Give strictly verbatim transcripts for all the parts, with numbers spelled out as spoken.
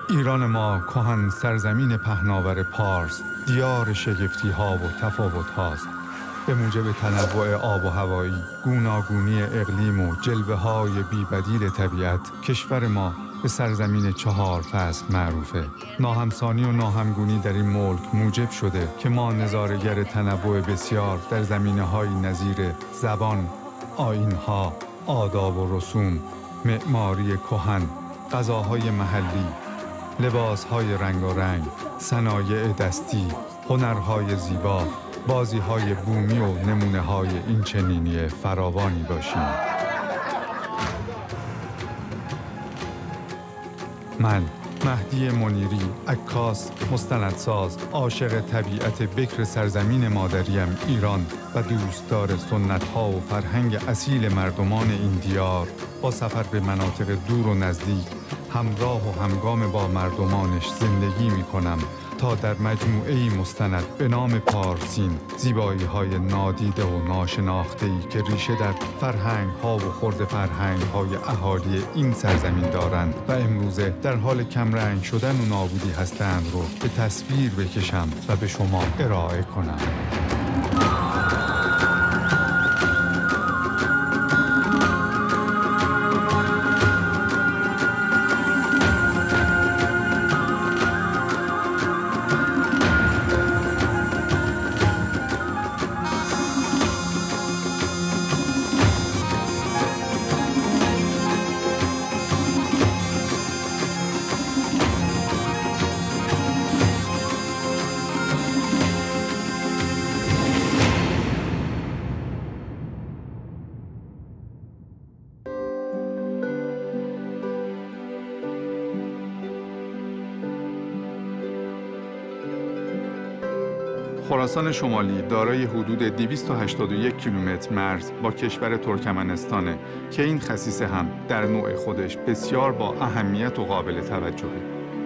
ایران ما کهن سرزمین پهناور پارس، دیار شگفتی ها و تفاوت هاست. به موجب تنوع آب و هوایی، گوناگونی اقلیم و جلوه های بی‌بدیل طبیعت، کشور ما به سرزمین چهار فصل معروفه. ناهمسانی و ناهمگونی در این ملک موجب شده که ما نظاره‌گر تنوع بسیار در زمینه‌های نظیر زبان، آیین‌ها، آداب و رسوم، معماری کهن، غذاهای محلی، لباسهای رنگارنگ، صنایع دستی، هنرهای زیبا، بازیهای بومی و نمونه‌های این چنینی فراوانی باشیم. من مهدی منیری، عکاس، مستندساز، عاشق طبیعت بکر سرزمین مادریم ایران و دوستدار سنت‌ها و فرهنگ اصیل مردمان این دیار، با سفر به مناطق دور و نزدیک همراه و همگام با مردمانش زندگی می‌کنم تا در مجموعه‌ای مستند به نام پارسین، زیبایی‌های نادیده و ناشناخته‌ای که ریشه در فرهنگ‌ها و خرد فرهنگ‌های اهالی این سرزمین دارند و امروزه در حال کمرنگ شدن و نابودی هستند رو به تصویر بکشم و به شما ارائه کنم. خراسان شمالی دارای حدود دویست و هشتاد و یک کیلومتر مرز با کشور ترکمنستانه که این خصیصه هم در نوع خودش بسیار با اهمیت و قابل توجهه.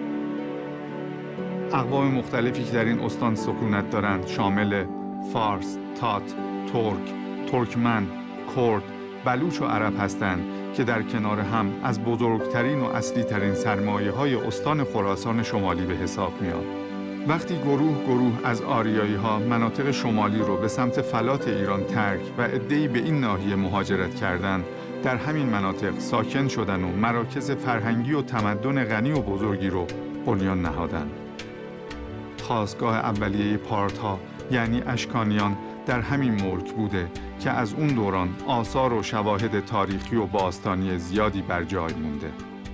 اقوام مختلفی که در این استان سکونت دارند شامل فارس، تات، ترک، ترکمن، کرد، بلوچ و عرب هستند که در کنار هم از بزرگترین و اصلی ترین سرمایه‌های استان خراسان شمالی به حساب میاد. وقتی گروه گروه از آریایی ها مناطق شمالی رو به سمت فلات ایران ترک و عده‌ای به این ناحیه مهاجرت کردند، در همین مناطق ساکن شدن و مراکز فرهنگی و تمدن غنی و بزرگی رو بنیان نهادند. خاستگاه اولیه پارت‌ها یعنی اشکانیان در همین ملک بوده که از اون دوران آثار و شواهد تاریخی و باستانی زیادی بر جای مونده.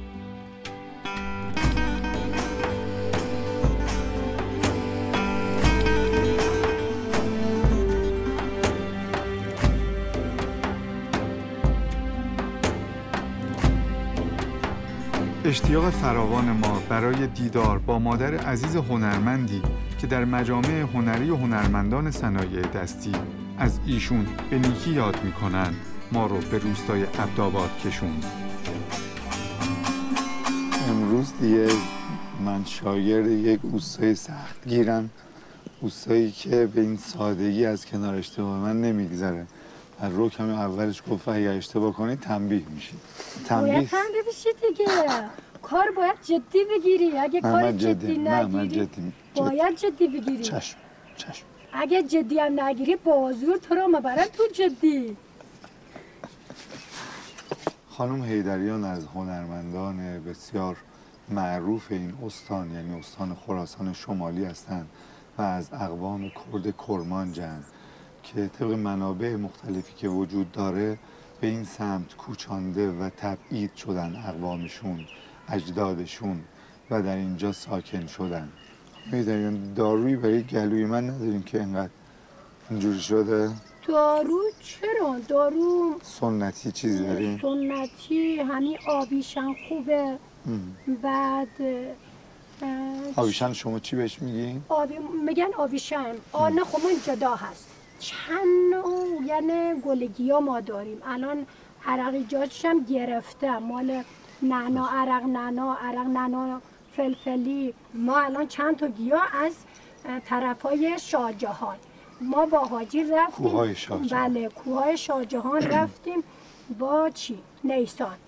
اشتیاق فراوان ما برای دیدار با مادر عزیز هنرمندی که در مجامع هنری و هنرمندان صنایع دستی از ایشون به نیکی یاد میکنن ما رو به روستای عبدآباد کشوند. امروز دیگه من شاگرد یک اوستای سختگیرم، اوستایی که به این سادگی از کنار اشتباه من نمیگذره. هر رو کمی اولش گفت اگه اشتباه کنی تنبیه میشی. تنبیه باید تنبیه بشی دیگه. کار باید جدی بگیری. اگه کار جدی, جدی نگیری جدی. باید جدی بگیری. چشم چشم. اگه جدی هم نگیری بازور تو رو مبرن تو جدی. خانم حیدریان از هنرمندان بسیار معروف این استان یعنی استان خراسان شمالی هستند و از اقوام کرد کرمانجند که طبق منابع مختلفی که وجود داره به این سمت کوچانده و تبعید شدن اقوامشون، اجدادشون و در اینجا ساکن شدن. میدونین دارویی برای گلوی من نداریم که اینقدر اینجوری شده؟ دارو چرا؟ دارو سنتی چیزی داریم؟ سنتی همین آویشن خوبه. ام. بعد آویشن شما چی بهش میگین؟ آوی... میگن آویشن. آن خمون جدا هست. چند نوع یعنی گلگی ها ما داریم. الان عرقی جاش هم گرفته، مال نعنا عرق نعنا عرق نعنا فلفلی. ما الان چند تا گیاه از طرفای شاهجهان ما با حاجی رفتیم. کوههای شاهجهان. بله کوههای شاهجهان رفتیم با چی؟ نیسان.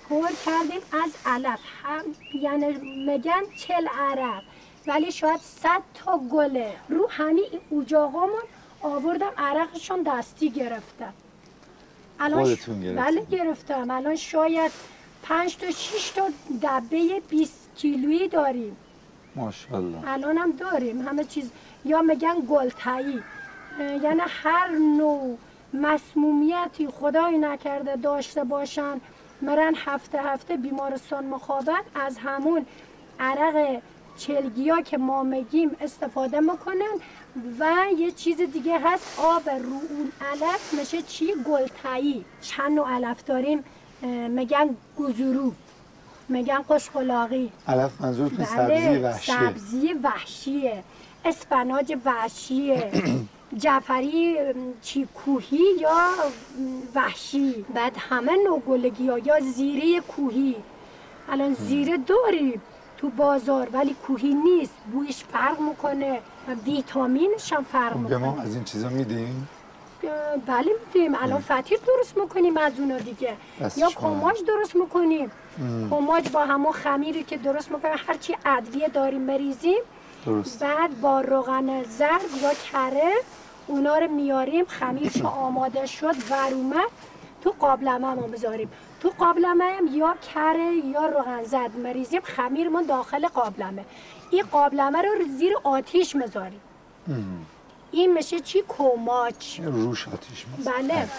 پر کردیم از علف، هم یعنی میگن چل عرق ولی شاید صد تا گله. رو همین این اجاقامون آوردم عرقشون دستی گرفتم. الان خودتون گرفتین؟ بله گرفتم. الان شاید پنج تا شش تا دبه بیست کیلویی داریم. ماشاءالله. الان هم داریم همه چیز. یا میگن گلتایی، یعنی هر نوع مسمومیتی خدای نکرده داشته باشن مرن هفته هفته بیمارستان مخابط از همون عرق چلگیا که ما میگیم استفاده میکنن. و یه چیز دیگه هست آب رو اون علف میشه چی؟ گلتایی. چند نوع علف داریم، میگن گزورو، میگن قشقلاقی. علف منظورتون سبزی بله وحشیه؟ سبزی وحشیه، اسفناج وحشیه، جعفری چی کوهی یا وحشی. بعد همه نوع گلگی ها یا زیره کوهی. الان زیره داریم تو بازار ولی کوهی نیست، بویش فرق میکنه و ویتامینش هم فرق به میکنه. ما از این چیزا میدین؟ بله میدیم. الان فطیر درست میکنیم از اونا دیگه، دست یا شما. کماج درست میکنیم. کماج با همون خمیری که درست میکنیم هرچی ادویه داریم بریزیم. درست. بعد با روغن زرد یا کره اونا رو میاریم، خمیرش آماده شد ور اومد تو قابلمه ما بذاریم. تو قابلمه هم یا کره یا روغن زرد مریزیم، خمیرمون داخل قابلمه. این قابلمه رو زیر آتیش میذاریم. این میشه چی؟ کماج. روش آتیش می‌زنی؟ بله.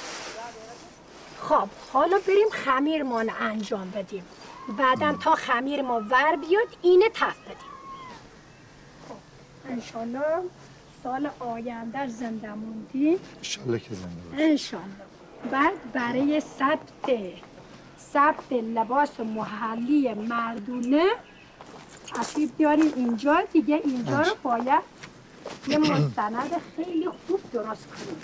خب حالا بریم خمیرمان انجام بدیم. بعدم تا خمیر ما ور بیاد اینه تف بدیم. خب انشالله سال آینده زنده موندیم. انشالله که زنده باشه. انشالله. بعد برای ثبت ثبت لباس محلی مردونه تشریف بیاریم اینجا دیگه. اینجا رو باید یه مستند خیلی خوب درست کنیم.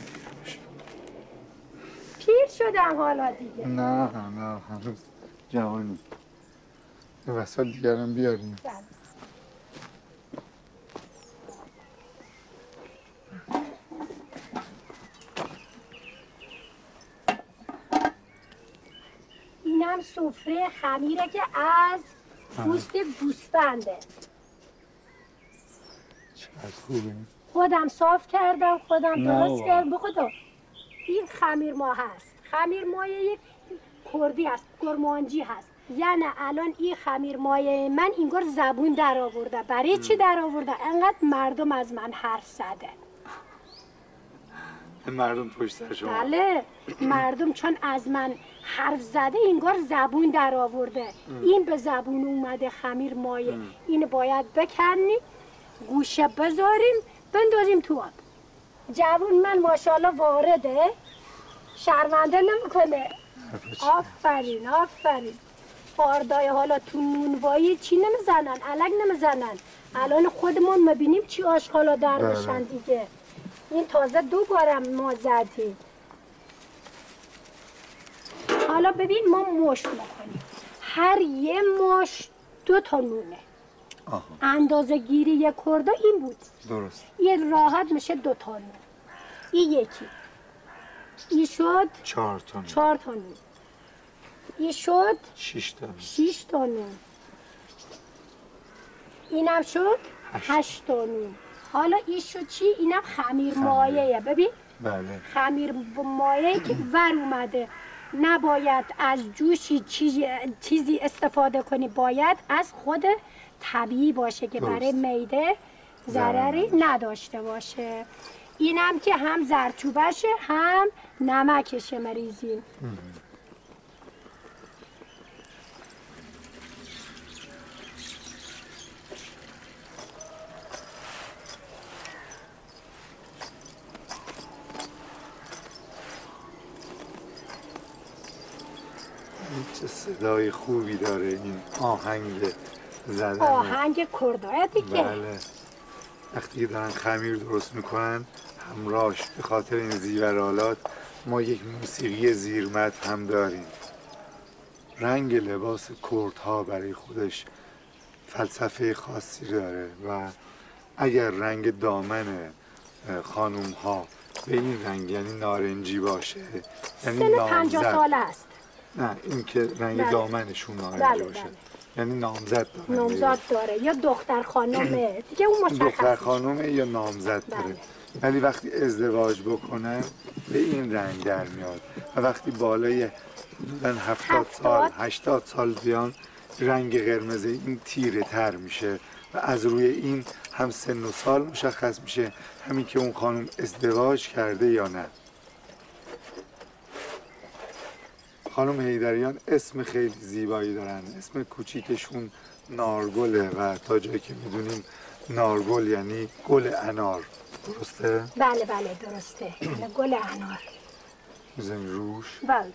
پیر شدم حالا دیگه. نه نه هنوز جوانی. یه وسایل دیگر هم بیاریم. بله. اینم سفره خمیره که از پوست گوسفنده. چقدر خوبه. خودم صاف کردم، خودم نه درست بابا. کردم. به خدا این خمیر ما هست. خمیر مایه یک کردی هست، گرمانجی هست. یعنی الان این خمیر مایه من اینگار زبون در آورده. برای چی در آورده؟ انقدر مردم از من حرف زده. مردم پشت سر شما. بله مردم چون از من حرف زده اینگار زبون در آورده. این به زبون اومده خمیر مایه. این باید بکنیم، گوشه بذاریم، بندازیم تو آب. جوون من ماشاءالله وارده، شرمنده نمیکنه. آفرین آفرین. فاردای حالا تو نونوایی چی نمیزنن، علک نمیزنن. الان خودمون میبینیم چی آشغالا در بشن دیگه. این تازه دو بارم ما زدیم. حالا ببین ما مشت میکنیم. هر یه مشت دو تا نونه. آها. اندازه گیری یک کرده این بود. درست. این راحت میشه دو تا نون. این یکی. این شد چهار تا نون. چهار تا نون. این شد شش تا نون. شیش تا نون. اینم شد هشت. هشت تا نون. حالا این شد چی؟ اینم خمیر مایه. ببین بله. خمیر مایه که ور اومده. نباید از جوشی چیزی, چیزی استفاده کنی، باید از خود طبیعی باشه که درست. برای معده ضرری نداشته باشه. اینم که هم زردچوبشه هم نمکشه مریزیم. چه صدای خوبی داره این آهنگ زدن. آهنگ کردای دیگه. بله. وقتی که دارن خمیر درست میکنن همراهش به خاطر این زیورالات ما یک موسیقی زیرمد هم داریم. رنگ لباس کردها برای خودش فلسفه خاصی داره و اگر رنگ دامن خانوم ها به این رنگ یعنی نارنجی باشه، یعنی سن پنجاه نامزد. ساله است. نه این که رنگ بله. دامنشون نارنجی بله، باشه بله. یعنی نامزد داره نامزد داره یا دختر خانمه دیگه اون مشخص دختر نیست. خانومه یا نامزد داره بله. ولی وقتی ازدواج بکنن به این رنگ در میاد و وقتی بالای حدوداً هفتاد سال هفتاد. هشتاد سال بیان رنگ قرمز این تیره تر میشه و از روی این هم سن و سال مشخص میشه همین که اون خانم ازدواج کرده یا نه. خانم حیدریان اسم خیلی زیبایی دارن، اسم کوچیکشون نارگله و تا جایی که میدونیم نارگل یعنی گل انار، درسته؟ بله بله درسته. بله، گل انار. میزنی روش. بله.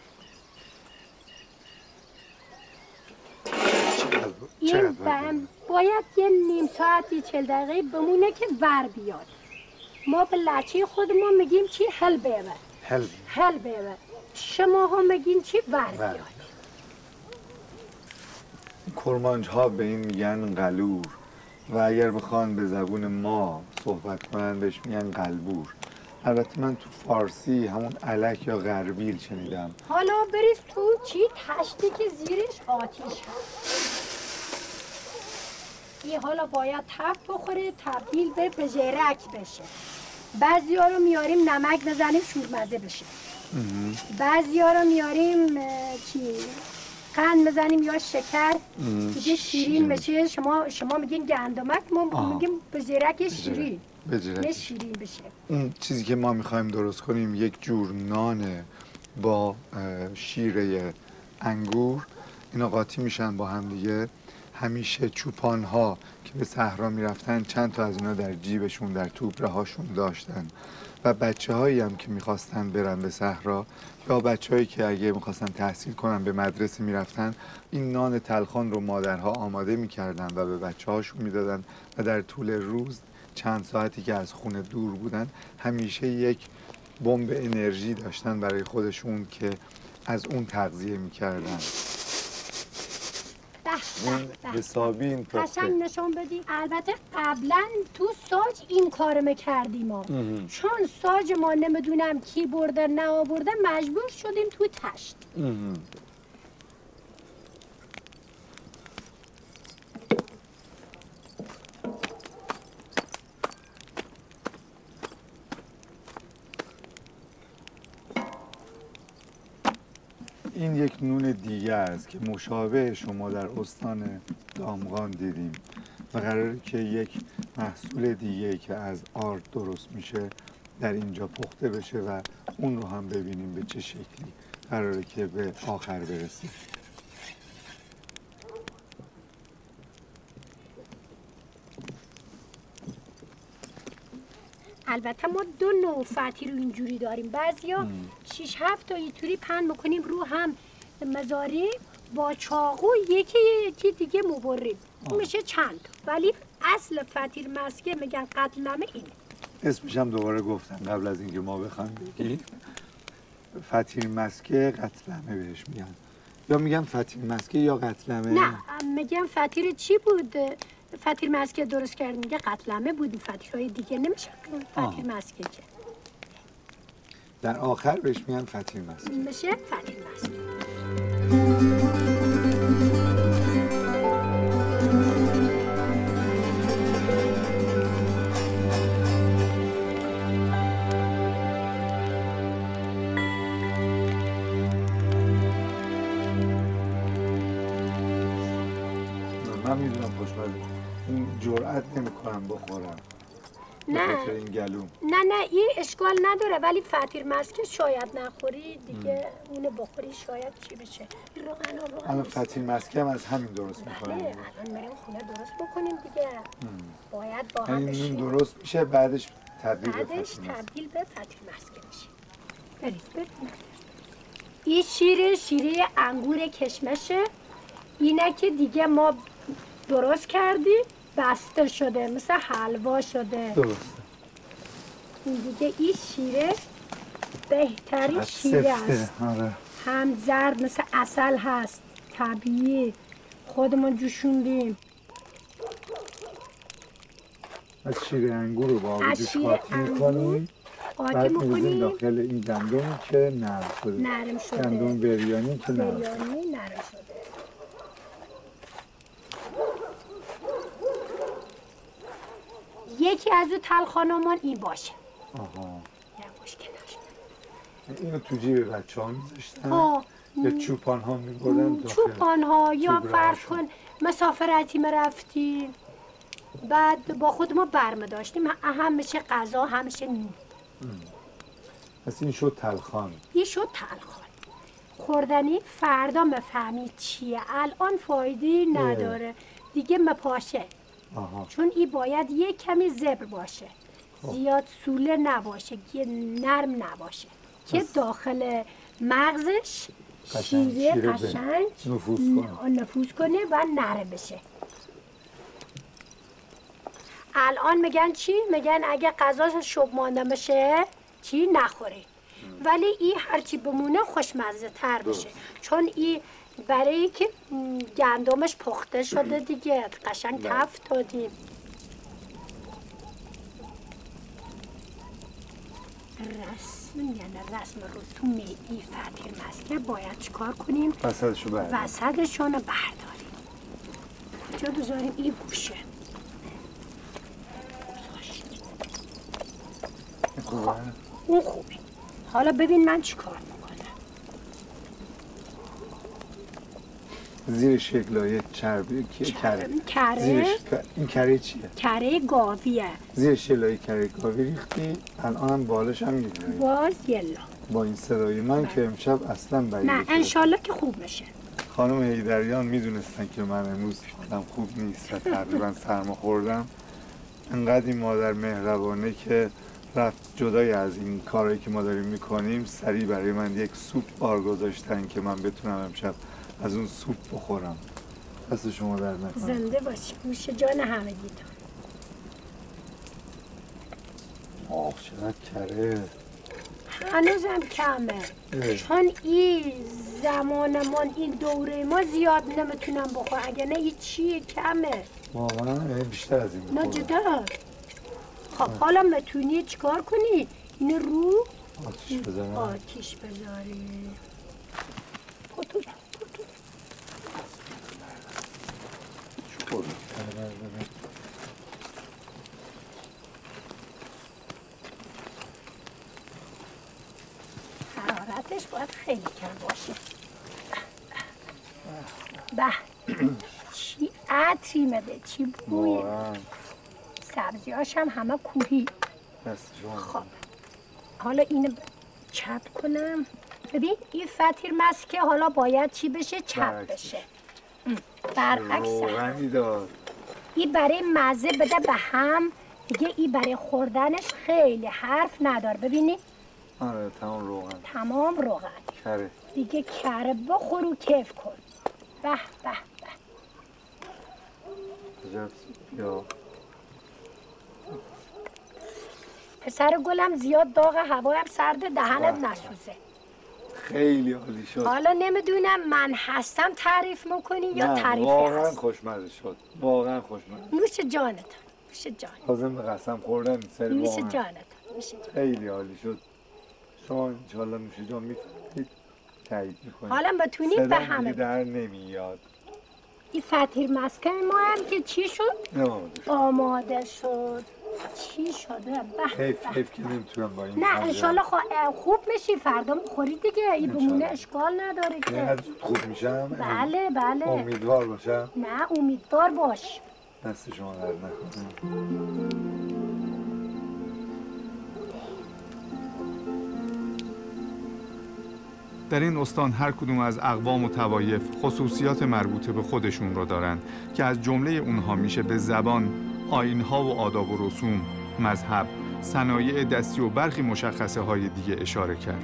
چقدر این چقدر بم باید یه نیم ساعتی چل دقیقه بمونه که ور بیاد. ما به لچه خودمون میگیم چی هل بیوه هل هل بیوه شما هم میگین چی ور ور. بیاد. کرمانج ها به این میگن قلور و اگر بخوان به زبون ما صحبت کنن بهش میگن قلبور. البته من تو فارسی همون الک یا غربیل شنیدم. حالا بریز تو چی تشتی که زیرش آتیش هست. این حالا باید تفت بخوره تبدیل به بژرک بشه. بعضی ها رو میاریم نمک بزنیم شورمزه بشه. بعضی ها رو میاریم اه، چی قند بزنیم یا شکر دیگه شیرین بشه. شما شما میگین گندمک ما آه. میگیم بژرک شیرین بجرک. یه شیرین بشه. اون چیزی که ما میخوایم درست کنیم یک جور نانه با اه، شیره انگور، اینا قاطی میشن با هم دیگه. همیشه چوپان ها که به صحرا میرفتن چند تا از اینا در جیبشون در توبره هاشون داشتن و بچه هایی هم که میخواستن برن به صحرا یا بچه هایی که اگه میخواستن تحصیل کنن به مدرسه میرفتن این نان تلخان رو مادرها آماده میکردن و به بچه هاشون میدادن و در طول روز چند ساعتی که از خونه دور بودن همیشه یک بمب انرژی داشتن برای خودشون که از اون تغذیه میکردن. به این به به. حسابی این پخته. قشنگ نشون بدی. البته قبلا تو ساج این کارو میکردیم ما چون ساج ما نمیدونم کی برده نه آورده مجبور شدیم تو تشت. این یک نون دیگه است که مشابه شما در استان دامغان دیدیم و قراره که یک محصول دیگه که از آرد درست میشه در اینجا پخته بشه و اون رو هم ببینیم به چه شکلی قراره که به آخر برسه. البته ما دو نوع فتی رو اینجوری داریم. بعضیا شش هفت تا اینطوری پهن میکنیم رو هم مزاری با چاقو یکی یکی دیگه مبریم اون میشه چند. ولی اصل فتیر مسکه میگن قتلمه اینه. اسمش هم دوباره گفتم قبل از اینکه ما بخوایم بگیم. فتیر مسکه قتلمه بهش میگن یا میگن فتیر مسکه یا قتلمه. نه میگن فتیر چی بود؟ فتیر مسکه درست کرد میگه قتلمه بود. فتیرهای دیگه نمیشه فتیر مسکه که در آخر بهش میگن فتیر مسکه. میشه فتیر مسکه. من میدونم خوشمزه این جرأت نمیکنم بخورم نه. به خاطر این گلوم. نه نه این اشکال نداره ولی فتیر مسکه شاید نخوری دیگه اونو بخوری شاید چی بشه. روغن و روغن الان نیست. فتیر مسکه هم از همین درست بله میکنم. الان میریم خونه درست بکنیم دیگه. باید با هم یعنی بشیم. این درست میشه بعدش تبدیل به بعدش فتیر مسکه. تبدیل به فتیر مسکه میشه. برید برید. این شیر شیره انگور کشمشه. اینه که دیگه ما درست کردیم بسته شده مثل حلوا شده. درسته. این دیگه این شیره بهترین شیره است. آره. هم زرد مثل عسل هست طبیعی خودمون جوشوندیم. از شیر انگور رو با آب از جوش شیر قاطی انگور. می‌کنی قاطی بعد می‌ریزیم میکنیم داخل این گندمی که نرم شده. نرم شده گندم بریانی که نرم شده. بریانی نرم شده. یکی از اون تلخانمان این باشه. آها. نه مشکل نشه. اینو تو جیب بچه ها میذاشتن آه. یا چوپان ها میبردن داخل چوپان ها یا چوب فرض رهاشون. کن مسافرتی رفتیم بعد با خود ما برمه داشتیم همیشه غذا همیشه نون. پس این شد تلخان. این شد تلخان خوردنی. فردا مفهمی چیه. الان فایده نداره دیگه مپاشه. آها. چون این باید یک کمی زبر باشه زیاد سوله نباشه که نرم نباشه که داخل مغزش قشنگ شیره شیره قشنگ نفوذ کنه. نفوذ کنه و نرم بشه. الان میگن چی؟ میگن اگه غذا شب مانده بشه چی نخوری. ولی این هرچی بمونه خوشمزه تر بشه چون این برای که گندمش پخته شده دیگه قشنگ تفت دادیم. رسم یعنی رسم رسوم این فتیر مسکه باید چیکار کنیم؟ وسطشو برداریم. وسطشون رو برداریم. کجا بذاریم این بوشه. خوبه؟ اون خوبه. حالا ببین من چیکار میکنم. زیر شکلای چربی که کره. کره زیرش این کره چیه؟ کره گاویه. زیر شکلای کره گاوی ریختی. الانم بالش هم می‌گیری. باز یلا. با این صدای من که امشب اصلا بعید نه انشالله که خوب میشه. خانم حیدریان میدونستن که من امروز حالم خوب نیست و تقریبا سرما خوردم. انقدر این مادر مهربانه که رفت جدای از این کارهایی که ما داریم میکنیم سریع برای من یک سوپ بار گذاشتن که من بتونم امشب از اون سوپ بخورم. دست شما در نکنه. زنده باشی. گوش جان همگی تو. آخ چقدر کره. هنوزم کمه اه. چون این زمانمان این دوره ما زیاد نمیتونم بخورم. اگه نه این چیه کمه. واقعا بیشتر از این نه میخورم. جدا. خب حالا میتونی چیکار کنی؟ این رو آتیش بزنم. آتیش بذاری. پتو پتو. شکر. حرارتش باید خیلی کم باشه. به چی عطری مده چی بویه. واقعا سبزیاش هم همه کوهی. دست شما. خب حالا اینو چپ کنم. ببین این فتیر مسکه حالا باید چی بشه؟ چپ برعکسش. بشه. ام، برعکس هم. روغنی داد. این برای مزه بده به هم دیگه. این برای خوردنش خیلی حرف نداره. ببینی آره تمام روغن. تمام روغن کره. دیگه کره بخور و کیف کن. به به به. عجب یا پسر گلم زیاد داغ هوایم سرد دهنت بله. نسوزه. خیلی عالی شد. حالا نمیدونم من هستم تعریف میکنی یا نه، تعریفی واقعا هست. خوشمزه شد. واقعا خوشمزه. نوش جانت. نوش جانت. لازم به قسم خوردن این سری نوش واقعا جانت. نوش جانت. خیلی عالی شد. شما انشالله نوش جان میتونید تایید میکنید. حالا بتونید به صدام همه دیگه در نمیاد. این فتیر مسکن ما هم که چی شد؟ نمامده شد. آماده شد. چی شده؟ به حیف به. حیف که نمیتونم با این نه پنجره. انشالله خوا... خوب میشی فردا میخوری دیگه. این بمونه انشالله. اشکال نداره نه که. از زود خوب میشم. بله بله. امیدوار باشم. نه امیدوار باش. دست شما در نکنه. در این استان هر کدوم از اقوام و طوایف خصوصیات مربوطه به خودشون رو دارن که از جمله اونها میشه به زبان، آیین‌ها و آداب و رسوم، مذهب، صنایع دستی و برخی مشخصه های دیگه اشاره کرد.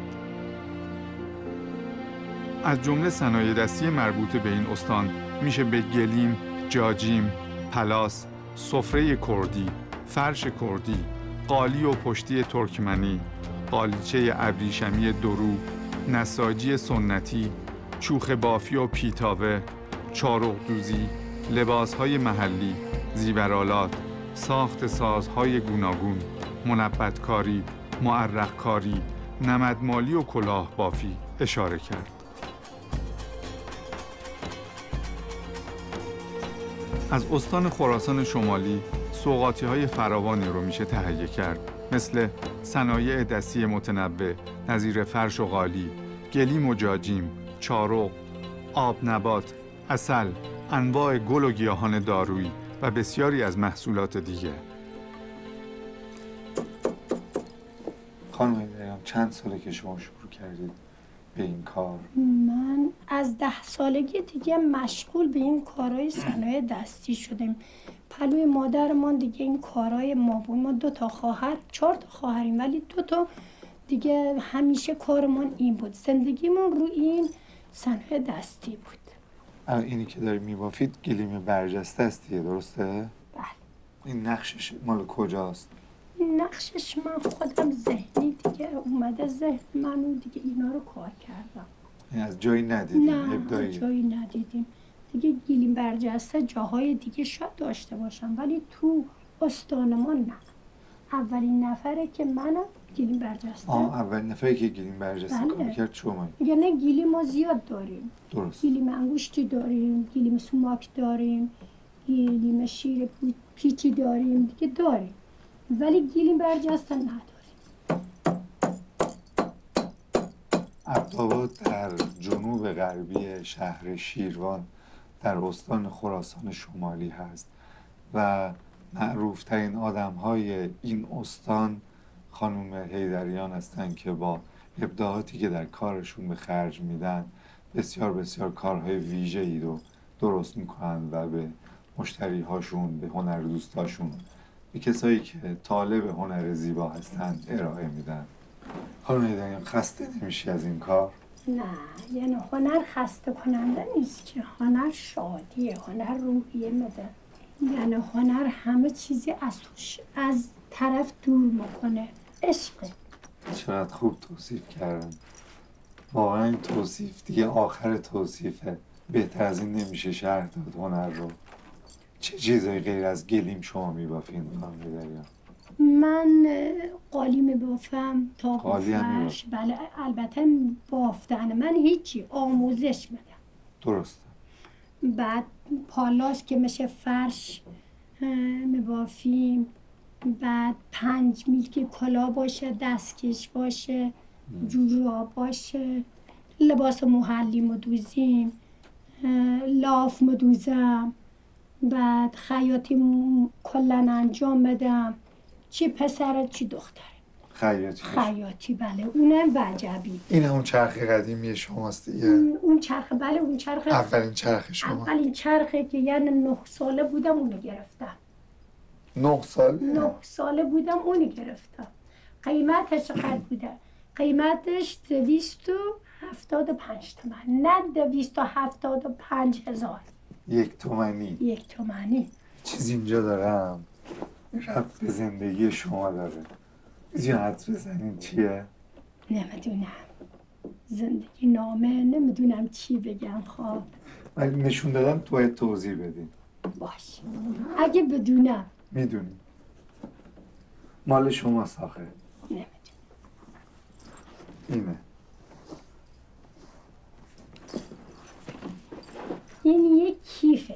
از جمله صنایع دستی مربوطه به این استان میشه به گلیم، جاجیم، پلاس، سفره کردی، فرش کردی، قالی و پشتی ترکمنی، قالیچه ابریشمی درو، نساجی سنتی، چوخ بافی و پیتاوه، چارق دوزی، لباسهای محلی، زیورالات، ساخت سازهای گوناگون، منبتکاری، معرق کاری، نمدمالی و کلاه بافی اشاره کرد. از استان خراسان شمالی سوغاتی های فراوانی رو میشه تهیه کرد، مثل صنایع دستی متنوع نظیر فرش و قالی، گلیم و جاجیم، چارق، آب نبات، عسل، انواع گل و گیاهان دارویی و بسیاری از محصولات دیگه. خانم هیدریان چند ساله که شما شروع کردید به این کار؟ من از ده سالگی دیگه مشغول به این کارهای صنایع دستی شدیم. پلوی مادرمان دیگه این کارهای ما بود. ما دو تا خواهر، چهار تا خواهریم، ولی دو تا دیگه همیشه کارمان این بود. زندگیمون رو این صنایع دستی بود. الان اینی که داری میبافید گلیم برجسته است دیگه، درسته؟ بله. این نقشش مال کجاست؟ این نقشش من خودم ذهنی دیگه اومده ذهن من دیگه اینا رو کار کردم. این از جایی ندیدیم؟ نه ابدایی؟ جایی ندیدیم دیگه. گلیم برجسته جاهای دیگه شاید داشته باشم، ولی تو استان ما نه. اولین نفره که منم گلیم برجسته. آه اولین نفری که گلیم برجسته بله. کار میکرد شما؟ میگه نه، گلیم ما زیاد داریم. درست. گلیم انگشتی داریم، گلیم سوماک داریم، گلیم شیر پیچی داریم دیگه داریم، ولی گلیم برجسته نداریم. عبدآباد در جنوب غربی شهر شیروان در استان خراسان شمالی هست و معروفترین آدم های این استان خانم هیدریان هستند که با ابداعاتی که در کارشون به خرج میدن بسیار بسیار کارهای ویژه‌ای رو درست میکنن و به مشتری هاشون، به هنر دوستاشون، به کسایی که طالب هنر زیبا هستند ارائه میدن. خانم هیدریان خسته نمیشی از این کار؟ نه، یعنی هنر خسته کننده نیست که، هنر شادیه، هنر روحیه میده. یعنی هنر همه چیزی از توش از طرف دور میکنه. عشقه. چقدر خوب توصیف کردن. واقعا این توصیف دیگه آخر توصیفه. بهتر از این نمیشه شرح داد هنر رو. چه چیزایی غیر از گلیم شما میبافین خانم هیدریان؟ من قالی میبافم، تا قالی هم فرش. بله البته بافتن من هیچی، آموزش میدم. درسته. بعد پالاش که میشه فرش میبافیم. بعد پنج میل که کلا باشه، دستکش باشه، جوراب باشه، لباس محلی مدوزیم، لاف مدوزم. بعد خیاطی کلن انجام بدم، چی پسره چی دختره. خیاطی. خیاطی بله، اونم وجبی. این همون چرخ قدیمی شماست دیگه؟ اون چرخ بله، اون چرخ اولین چرخ شما؟ اولین چرخه که یعنی نه ساله بودم اونو گرفتم. نه ساله؟ نه ساله بودم اونو گرفتم. قیمتش چقدر بوده؟ قیمتش دویست و هفتاد و پنج تومن، نه دویست و هفتاد و پنج هزار. یک تومنی؟ یک تومنی. چیز اینجا دارم ربط به زندگی شما داره. می‌تونی حدس بزنین چیه؟ نمیدونم، زندگی نامه، نمیدونم چی بگم. خواب ولی نشون دادم تو باید توضیح بدین. باش، اگه بدونم. میدونی مال شما ساخه؟ نمیدونم. اینه. این یک کیفه.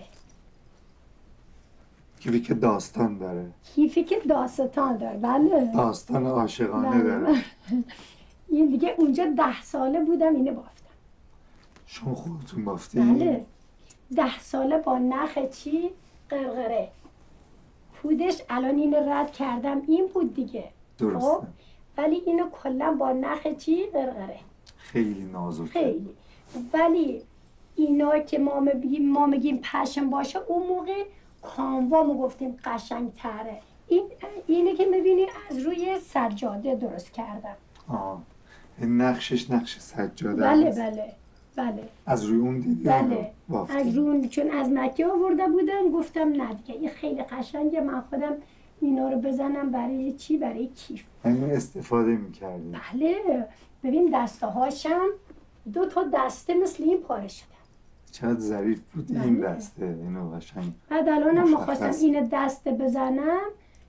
کیفی که داستان داره. کیفی که داستان داره. بله داستان عاشقانه بله. داره. این دیگه اونجا ده ساله بودم اینو بافتم. شما خودتون بافتی؟ بله ده ساله با نخ چی؟ قرقره. پودش الان اینو رد کردم این بود دیگه. درسته. خب؟ ولی اینو کلا با نخ چی؟ قرقره. خیلی نازکه. خیلی. ولی اینا که ما میگیم ما میگیم پشم باشه، اون موقع کاموا ما گفتیم قشنگ تره. این اینه که میبینی از روی سجاده درست کردم. آه. این نقشش نقش سجاده بله است. بله بله. از روی اون دیدی؟ بله بافتی؟ از روی، چون از مکه آورده بودم گفتم نه دیگه این خیلی قشنگه، من خودم اینا رو بزنم برای چی؟ برای کیف. یعنی استفاده میکردیم. بله ببین دسته هاشم دو تا دسته مثل این پاره شده. چقدر ظریف بود این بله. دسته. اینو قشنگ بعد الانم مشخص. میخواستم این دسته بزنم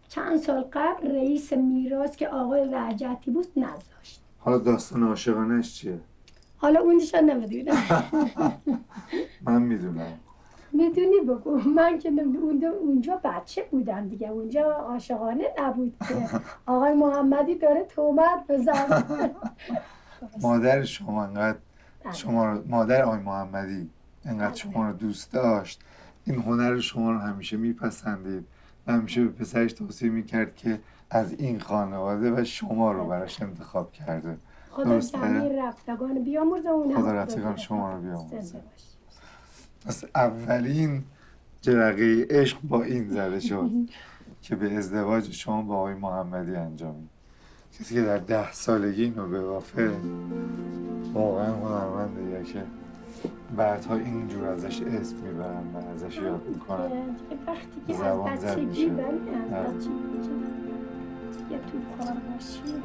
چند سال قبل رئیس میراث که آقای وحجتی بود نذاشت. حالا داستان عاشقانش چیه؟ حالا اونش رو نمیدونم. من میدونم. میدونی بگو. من که اونجا, اونجا بچه بودم دیگه، اونجا عاشقانه نبود که آقای محمدی داره تهمت بزنه. مادر شما انقدر شما رو، مادر آقای محمدی انقدر شما رو دوست داشت، این هنر شما رو همیشه میپسندید و همیشه به پسرش توصیه میکرد که از این خانواده و شما رو براش انتخاب کرده. خدا زمین رفتگان بیامرزه، اون خدا رفتگان شما رو بیامرزه. پس اولین جرقه عشق با این زده شد که به ازدواج شما با آقای محمدی انجامید. کسی که در ده سالگی اینو ببافه واقعا هنرمنده که بعدها اینجور ازش اسم میبرن و ازش یاد میکنن. وقتی که از بچگی بله از بچگی یه تو کار باشی.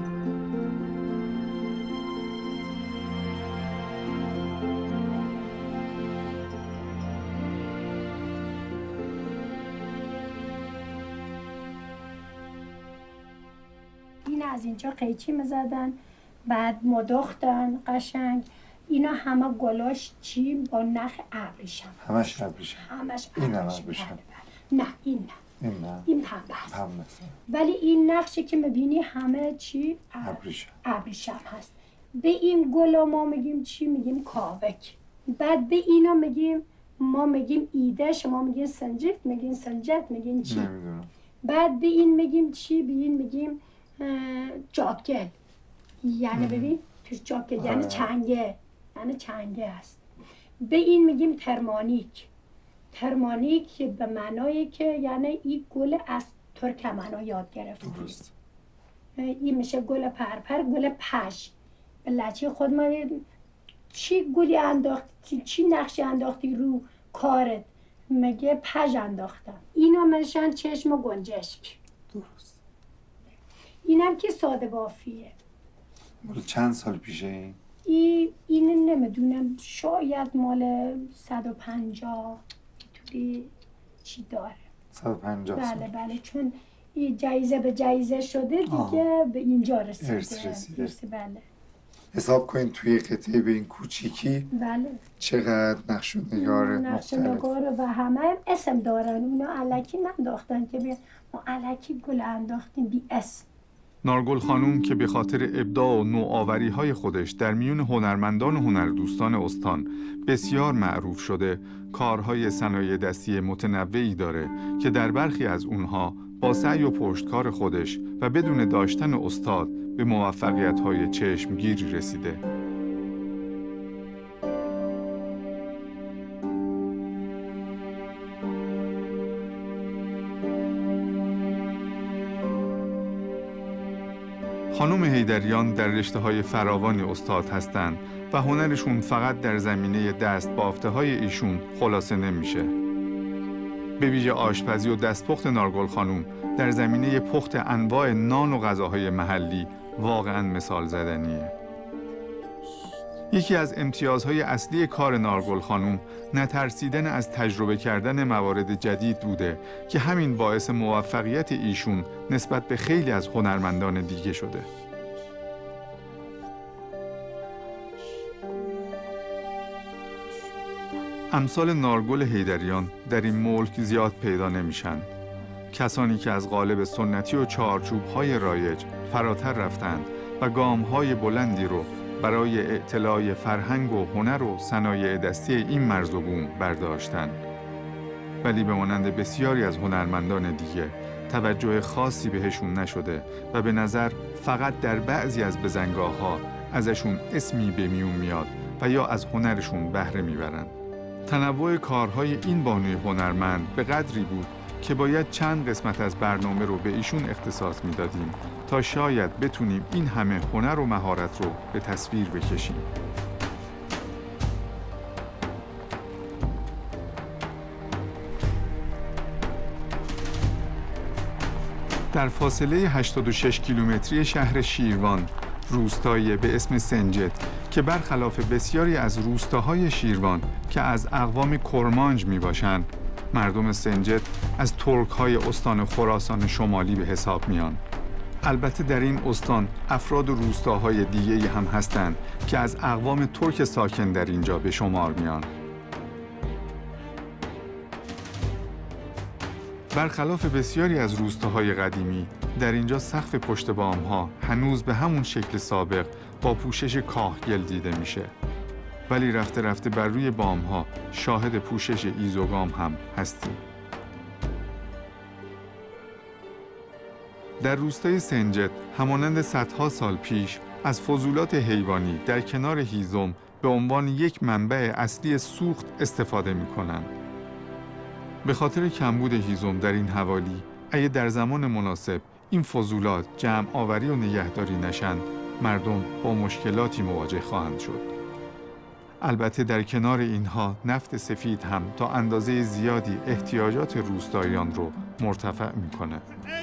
این از اینجا قیچی میزدن، بعد مداختن قشنگ. اینا همه گلاش چی با نخ ابریشم، همش ابریشم، همش این هم ابریشم. نه این نه، این نه، این پنبه است. پنبه. ولی این نقشی که میبینی همه چی ابریشم ابریشم هست. به این گلا ما میگیم چی؟ میگیم کاوک. بعد به اینا میگیم، ما میگیم ایده، شما میگین سنجت، میگین سنجت، میگین چی؟ نمیدونم. بعد به این میگیم چی؟ به این میگیم جاکل. یعنی ببین توش جاکل یعنی چنگه، یعنی چنگه است. به این میگیم ترمانیک. ترمانیک به معنایی که یعنی این گل از ترکمنا یاد گرفتیم. درست. این میشه گل پرپر، گل پش. به لچه خود ما چی گلی انداختی، چی نقشی انداختی رو کارت؟ میگه پژ انداختم. اینا منشن چشم و گنجشک. درست. اینم که ساده بافیه. مال چند سال پیشه این؟ این اینو نمیدونم، شاید مال صد و پنجاه توی چی داره. صد و پنجاه بله سال. بله، چون این جایزه به جایزه شده دیگه. آه. به اینجا رسیده. ارث رسیده. بله. حساب کنین توی قطعه به این کوچیکی بله چقدر نقش و نگار نقش مختلف نگار و همه هم اسم دارن. اونا علکی ننداختن که به ما علکی گل انداختیم بی اسم. نارگل خانوم که به خاطر ابداع و نوآوری‌های خودش در میون هنرمندان و هنردوستان استان بسیار معروف شده، کارهای صنایع دستی متنوعی داره که در برخی از اونها با سعی و پشتکار خودش و بدون داشتن استاد به موفقیت‌های چشمگیری رسیده. خانم حیدریان در رشته‌های فراوانی استاد هستند و هنرشون فقط در زمینه دست بافته‌های ایشون خلاصه نمیشه. به ویژه آشپزی و دستپخت نارگل خانم در زمینه پخت انواع نان و غذاهای محلی واقعاً مثال زدنیه. یکی از امتیازهای اصلی کار نارگل خانم نترسیدن از تجربه کردن موارد جدید بوده که همین باعث موفقیت ایشون نسبت به خیلی از هنرمندان دیگه شده. امثال نارگل حیدریان در این ملک زیاد پیدا نمیشن. کسانی که از قالب سنتی و چارچوب‌های رایج فراتر رفتند و گام‌های بلندی رو برای اطلاع فرهنگ و هنر و صنایع دستی این مرز و بوم برداشتند. ولی به مانند بسیاری از هنرمندان دیگه توجه خاصی بهشون نشده و به نظر فقط در بعضی از بزنگاه‌ها ازشون اسمی به میون میاد و یا از هنرشون بهره میبرن. تنوع کارهای این بانوی هنرمند به قدری بود که باید چند قسمت از برنامه رو به ایشون اختصاص میدادیم تا شاید بتونیم این همه هنر و مهارت رو به تصویر بکشیم. در فاصله هشتاد و شش کیلومتری شهر شیروان، روستایی به اسم سنجت که برخلاف بسیاری از روستاهای شیروان که از اقوام کرمانج می باشند، مردم سنجد از ترک های استان خراسان شمالی به حساب میان. البته در این استان افراد و روستاهای دیگه هم هستند که از اقوام ترک ساکن در اینجا به شمار میان. برخلاف بسیاری از روستاهای قدیمی، در اینجا سقف پشت بام‌ها هنوز به همون شکل سابق با پوشش کاهگل دیده میشه. ولی رفته رفته بر روی بام‌ها شاهد پوشش ایزوگام هم هستیم. در روستای سنجد همانند صدها سال پیش از فضولات حیوانی در کنار هیزم به عنوان یک منبع اصلی سوخت استفاده می‌کنند. به خاطر کمبود هیزم در این حوالی، اگه در زمان مناسب این فضولات جمع آوری و نگهداری نشن، مردم با مشکلاتی مواجه خواهند شد. البته در کنار اینها نفت سفید هم تا اندازه زیادی احتیاجات روستاییان رو مرتفع میکنه.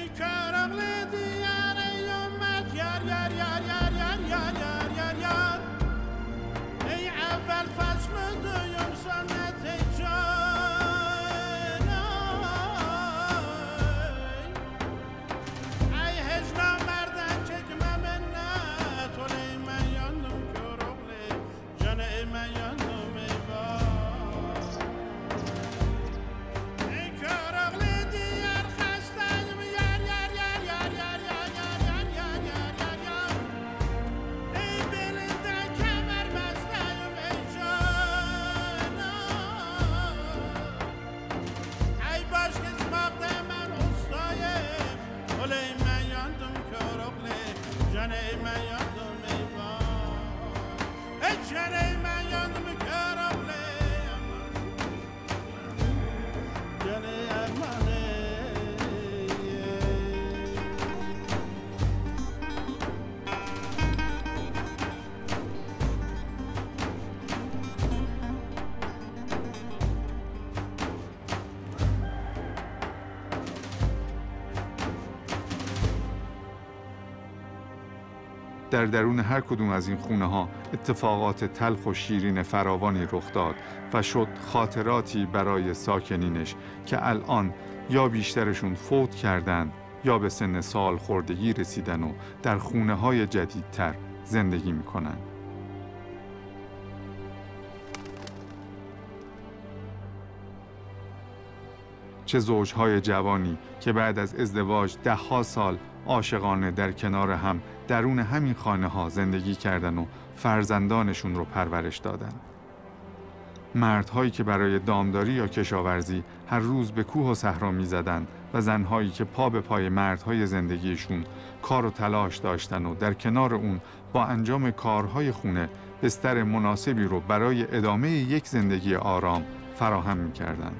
در درون هر کدوم از این خونه ها اتفاقات تلخ و شیرین فراوانی رخ داد و شد خاطراتی برای ساکنینش که الان یا بیشترشون فوت کردند یا به سن سال خردگی رسیدن و در خونه های جدیدتر زندگی میکنن. چه زوجهای جوانی که بعد از ازدواج ده ها سال عاشقانه در کنار هم درون همین خانه ها زندگی کردن و فرزندانشون رو پرورش دادن. مردهایی که برای دامداری یا کشاورزی هر روز به کوه و صحرا می زدن و زنهایی که پا به پای مردهای زندگیشون کار و تلاش داشتن و در کنار اون با انجام کارهای خونه بستر مناسبی رو برای ادامه یک زندگی آرام فراهم می کردن.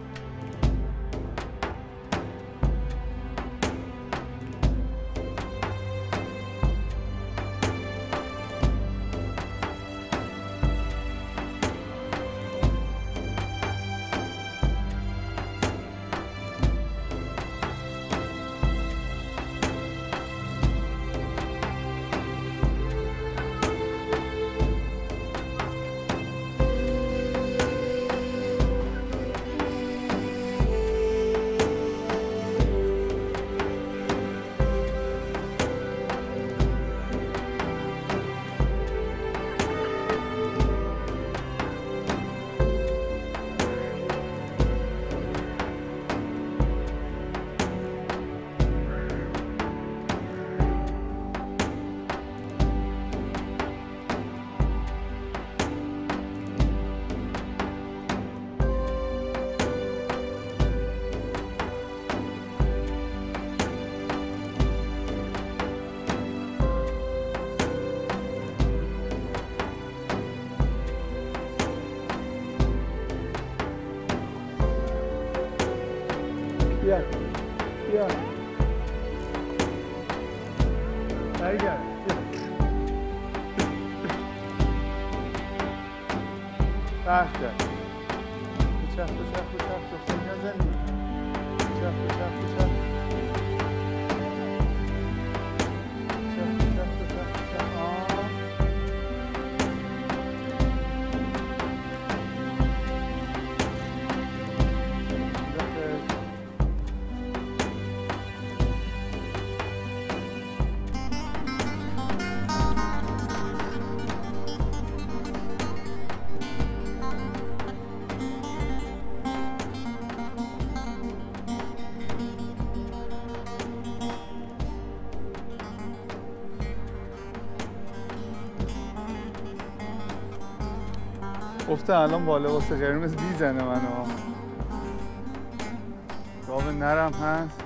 بیا بیا برگرد بحث کرد بچه بچه بچه بچه نزنی بچه بچه بچه گفته الان با لباس قرمز میزنه منو. گاو نرم هست.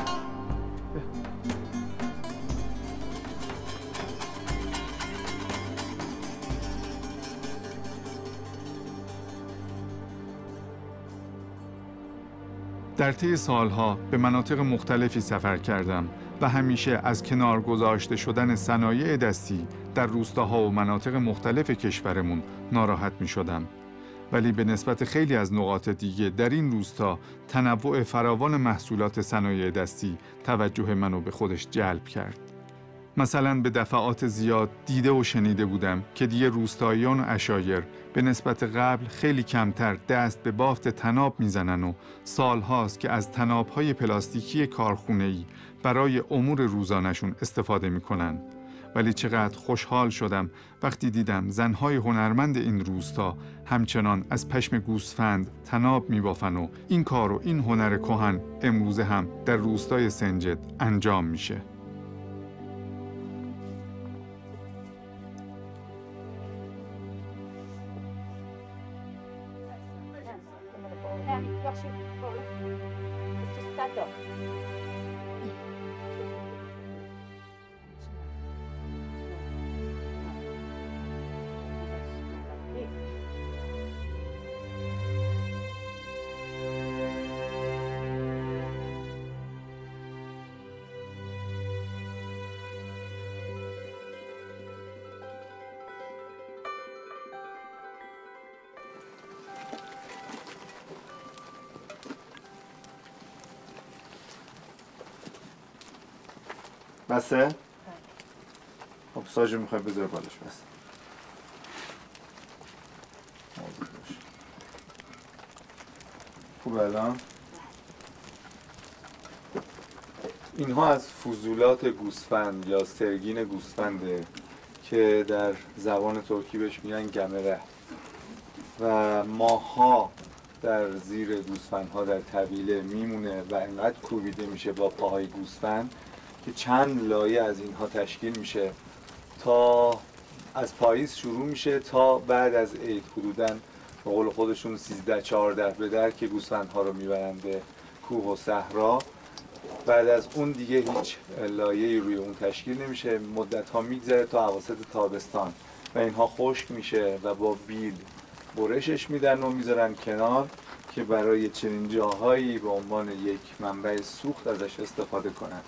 در طی سالها به مناطق مختلفی سفر کردم و همیشه از کنار گذاشته شدن صنایع دستی در روستاها و مناطق مختلف کشورمون ناراحت می شدم. ولی به نسبت خیلی از نقاط دیگه در این روستا تنوع فراوان محصولات صنایع دستی توجه منو به خودش جلب کرد. مثلا به دفعات زیاد دیده و شنیده بودم که دیگه روستاییان و عشایر به نسبت قبل خیلی کمتر دست به بافت طناب میزنن و سالهاست که از طناب‌های پلاستیکی کارخونه‌ای برای امور روزانشون استفاده میکنن. ولی چقدر خوشحال شدم وقتی دیدم زنهای هنرمند این روستا همچنان از پشم گوسفند طناب میبافن و این کار و این هنر کهن امروزه هم در روستای سنجد انجام میشه. بسه؟ خب ساجو میخوای بذار بالش بس. خوب الان؟ اینها از فضولات گوسفند یا سرگین گوسفنده که در زبان ترکی بهش میگن گمره و ماها در زیر گوسفندها در طویله میمونه و انقدر کوبیده میشه با پاهای گوسفند که چند لایه از اینها تشکیل میشه تا از پاییز شروع میشه تا بعد از عید حدوداً به قول خودشون سیزده چهارده به در که گوسفندها رو میبرن به کوه و صحرا. بعد از اون دیگه هیچ لایه‌ای روی اون تشکیل نمیشه، مدت ها میگذره تا اواسط تابستان و اینها خشک میشه و با بیل برشش میدن و میذارن کنار که برای چنین جاهایی به عنوان یک منبع سوخت ازش استفاده کنن.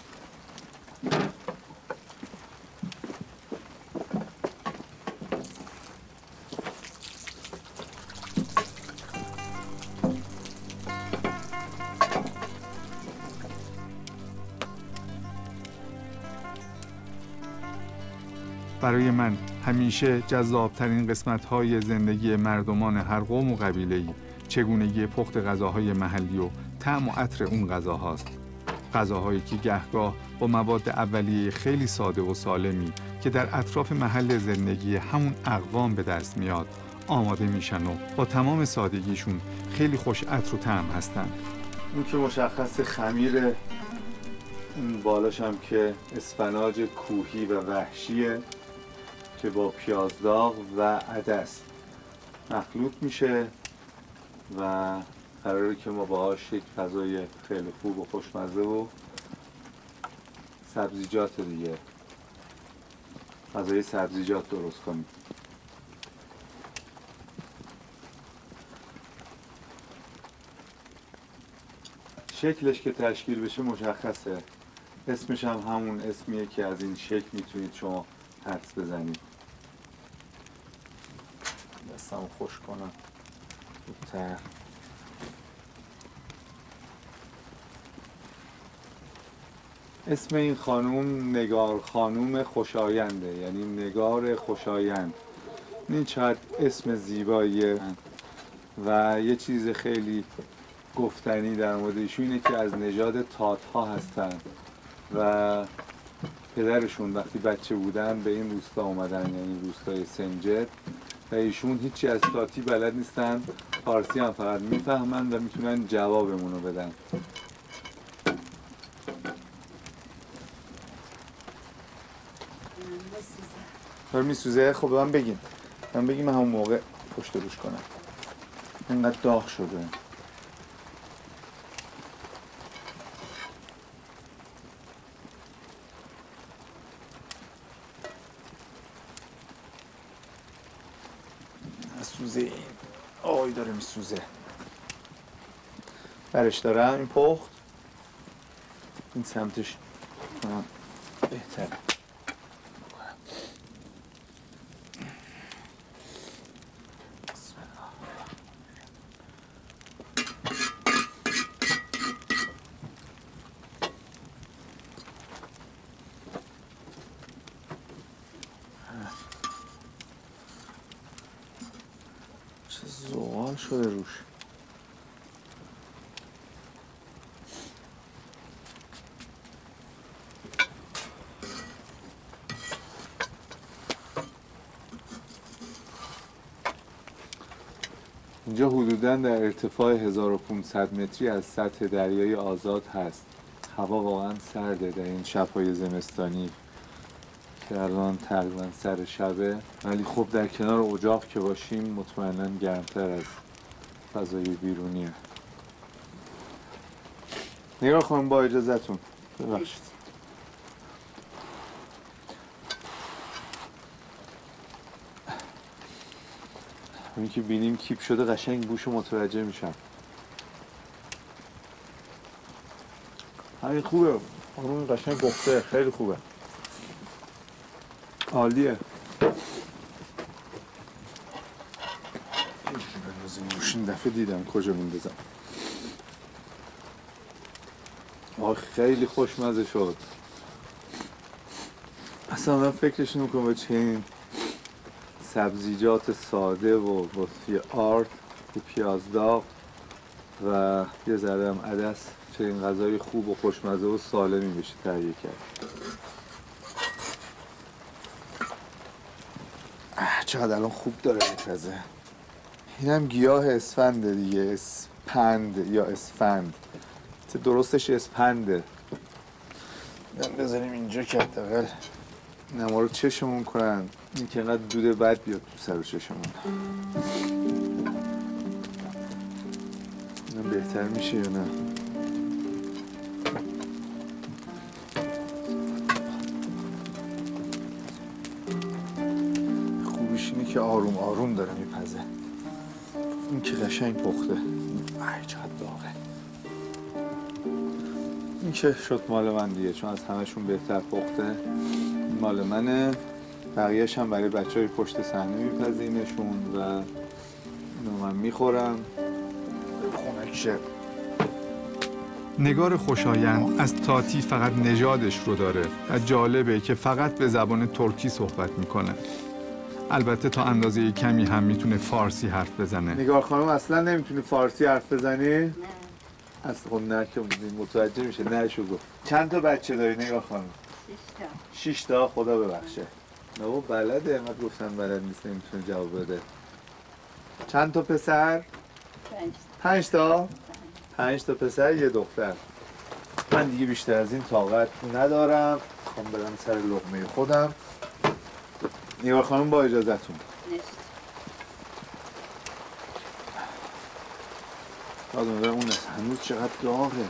برای من همیشه جذابترین قسمت‌های زندگی مردمان هر قوم و قبیله‌ای چگونگی پخت غذاهای محلی و طعم و عطر اون غذاهاست. غذاهایی که گهگاه با مواد اولیه خیلی ساده و سالمی که در اطراف محل زندگی همون اقوام به دست میاد آماده میشن و با تمام سادگیشون خیلی خوش عطر و طعم هستن. اون که مشخص خمیر، اون بالاش هم که اسفناج کوهی و وحشیه که با پیازداغ و عدس مخلوط میشه و قراره که ما باهاش یک غذای خیلی خوب و خوشمزه و سبزیجات دیگه، غذای سبزیجات درست کنیم. شکلش که تشکیل بشه مشخصه، اسمش هم همون اسمیه که از این شکل میتونید شما حدس بزنید. دستمو خوش کنم زودتر. اسم این خانوم نگار خانوم خوشاینده، یعنی نگار خوشایند. این چقدر اسم زیباییه و یه چیز خیلی گفتنی در مورد ایشون اینه که از نژاد تات‌ها هستن و پدرشون وقتی بچه بودن به این روستا اومدن، یعنی روستای سنجد، و ایشون هیچی از تاتی بلد نیستن، فارسی هم فقط میفهمن و میتونن جوابمونو بدن. داره میسوزه؟ خب من بگیم من بگیم همون موقع پشت روش کنم. اینقدر داغ شده. سوزه این آی داره میسوزه. برش دارم این پخت. این سمتش کنم بهتره. چه زغال شده روش. اینجا حدوداً در ارتفاع هزار و پانصد متری از سطح دریای آزاد هست. هوا واقعاً سرده در این شب‌های زمستانی که الان تقریباً سر شبه، ولی خب در کنار اجاق که باشیم مطمئناً گرمتر از فضای بیرونیه. نگاه خانم با اجازهتون ببخشید. همین که بینیم کیپ شده قشنگ بوشو متوجه میشم. همین خوبه. همین قشنگ پخته. خیلی خوبه. عالیه. این دفعه دیدم کجا میندازم. آه خیلی خوشمزه شد. اصلا من فکرش نمیکنم با چنین سبزیجات ساده و با آرد و پیازداغ و یه ذره هم عدس چنین غذای خوب و خوشمزه و سالمی بشه تهیه کرد. چقدر الان خوب داره میپزه. اینم گیاه اسفنده دیگه. اسپند یا اسفند. درستش اسپنده. بذاریم اینجا که حداقل نما رو چشمون کنن. این که اینقدر دود بد بیاد تو سر و چشمون. اینم بهتر میشه یا نه؟ خوبیش اینه که آروم آروم داره میپزه. این که قشنگ پخته. ای چقدر داغه. این که شد مال من دیگه، چون از همشون بهتر پخته. مال منه. بقیه‌اش هم برای بچه‌های پشت صحنه میپزیمشون و اینو من میخورم. خونکشه. نگار خوشایند از تاتی فقط نژادش رو داره و جالبه که فقط به زبان ترکی صحبت میکنه. البته تا اندازه کمی هم میتونه فارسی حرف بزنه. نگار خانم اصلا نمیتونی فارسی حرف بزنی؟ نه. اصلا خب نه که متوجه میشه. نه شو گفت. چند تا بچه داری نگار خانم؟ شش تا. شش تا خدا ببخشه. نه بابا بلده. من گفتم بلد نیست نمیتونه جواب بده. چند تا پسر؟ پنج تا. پنج تا؟ پنج تا پسر یه دختر. من دیگه بیشتر از این طاقت ندارم. میخوام برم سر لقمه خودم. نگار خانم با اجازهتون. یادم داره اون هنوز چقدر داغه.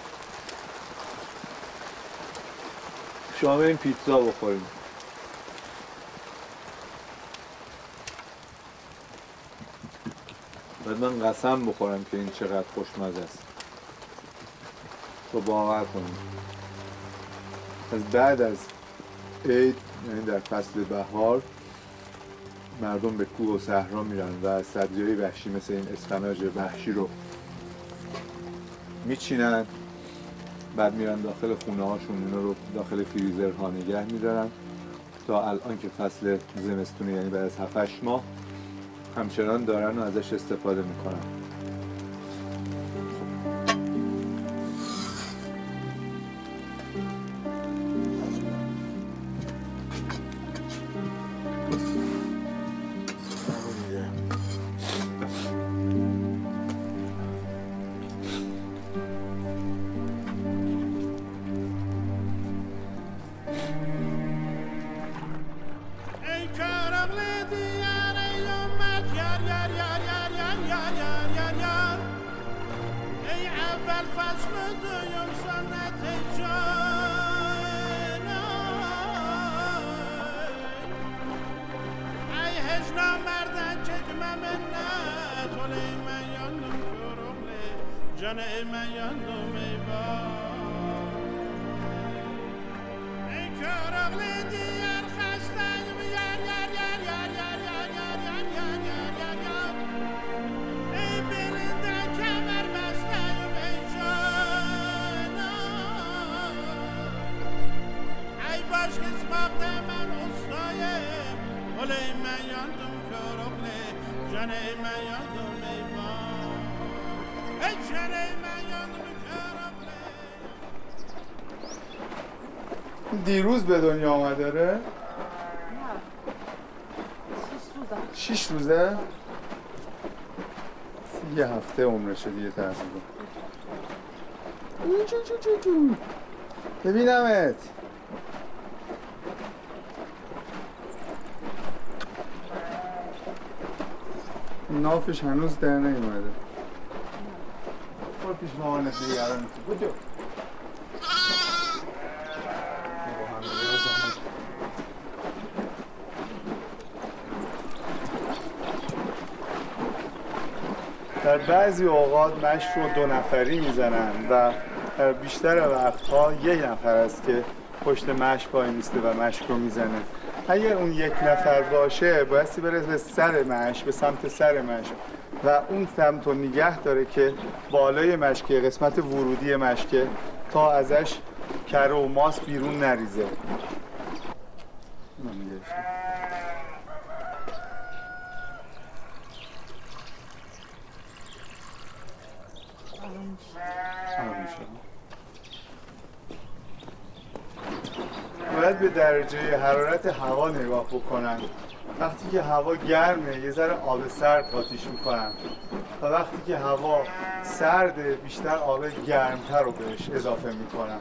شما بریم پیتزا بخوریم. باید من قسم بخورم که این چقدر خوشمزه است. تو باور کنیم. از بعد از عید، یعنی در فصل بهار، مردم به کوه و صحرا میرن و سبزی‌های وحشی مثل این اسفناج وحشی رو میچینن، بعد میرن داخل خونه هاشون اینا رو داخل فریزرها نگه میدارن تا الان که فصل زمستونه، یعنی بعد از هفت هشت ماه همچنان دارن و ازش استفاده میکنن. Ey karanlık diyarı yolmak yer yer اول فصل دویم سنت جان ای هجنا مردن چکمه منت ولی من یاندم کرغله جان من یاندم ایوان ای کرغله دیار خستم یار یار یار یار یار یار یار یار یار یار یار یار ای بلنده کمر بستم ای جانا ای باش قسمت من استایم ولی من یاندم کرغله جان من یاندم ایوان ای جان من یاندم کرغله دیروز به دنیا آمده داره؟ نه شیش روزه شیش روزه؟ یه هفته عمرشه دیگه تقریبا. جو جو جو جو ببینمت. نافش هنوز در نیومده. برو پیش مامانت دیگه الان میتونی. بجو. با هم دیگه بزنیم. در بعضی اوقات مشک رو دو نفری میزنن و در بیشتر وقتها یک نفر است که پشت مشک پای میسته و مشک رو میزنه. اگر اون یک نفر باشه بایستی بره به سر مشک، به سمت سر مشک و اون سمت رو نگه داره که بالای مشکه، قسمت ورودی مشکه، تا ازش کره و ماس بیرون نریزه. باید به درجه حرارت هوا نگاه بکنن. وقتی که هوا گرمه یه ذره آب سرد آتیش میکنن و وقتی که هوا سرده بیشتر آب گرمتر رو بهش اضافه میکنن.